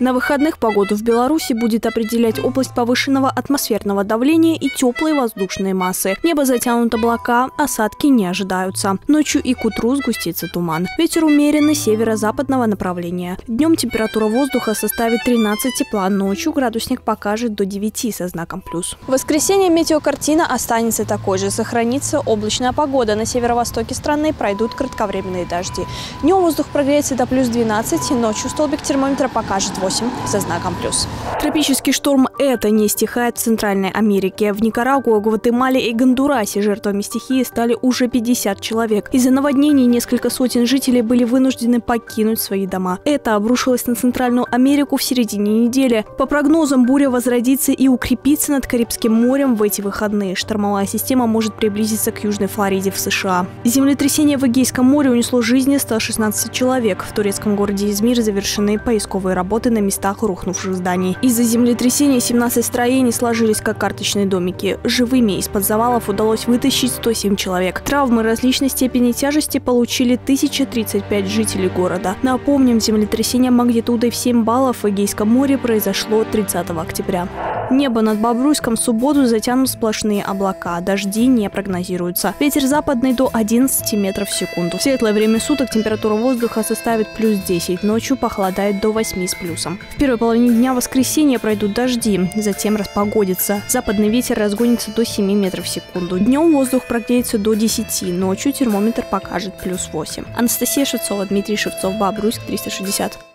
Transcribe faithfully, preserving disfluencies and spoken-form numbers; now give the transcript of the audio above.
На выходных погоду в Беларуси будет определять область повышенного атмосферного давления и теплые воздушные массы. Небо затянут облака, осадки не ожидаются. Ночью и к утру сгустится туман. Ветер умеренный северо-западного направления. Днем температура воздуха составит тринадцать тепла, ночью градусник покажет до девяти со знаком плюс. В воскресенье метеокартина останется такой же. Сохранится облачная погода. На северо-востоке страны пройдут кратковременные дожди. Днем воздух прогреется до плюс двенадцати, ночью столбик термометра покажет восемь со знаком плюс. Тропический шторм «Это» не стихает в Центральной Америке. В Никарагуа, Гватемале и Гондурасе жертвами стихии стали уже пятьдесят человек. Из-за наводнений несколько сотен жителей были вынуждены покинуть свои дома. «Это» обрушилось на Центральную Америку в середине недели. По прогнозам, буря возродится и укрепится над Карибским морем в эти выходные. Штормовая система может приблизиться к Южной Флориде в США. Землетрясение в Эгейском море унесло жизни ста шестнадцати человек. В турецком городе Измир завершены поисковые работы на местах рухнувших зданий. Из-за землетрясения семнадцать строений сложились как карточные домики. Живыми из-под завалов удалось вытащить сто семь человек. Травмы различной степени тяжести получили тысяча тридцать пять жителей города. Напомним, землетрясение магнитудой в семь баллов в Эгейском море произошло тридцатого октября. Небо над Бобруйском в субботу затянут сплошные облака. Дожди не прогнозируются. Ветер западный до одиннадцати метров в секунду. В светлое время суток температура воздуха составит плюс десять. Ночью похолодает до восьми с плюсом. В первой половине дня воскресенья пройдут дожди. Затем распогодится. Западный ветер разгонится до семи метров в секунду. Днем воздух прогреется до десяти. Ночью термометр покажет плюс восемь. Анастасия Шевцова, Дмитрий Шевцов, Бобруйск, триста шестьдесят.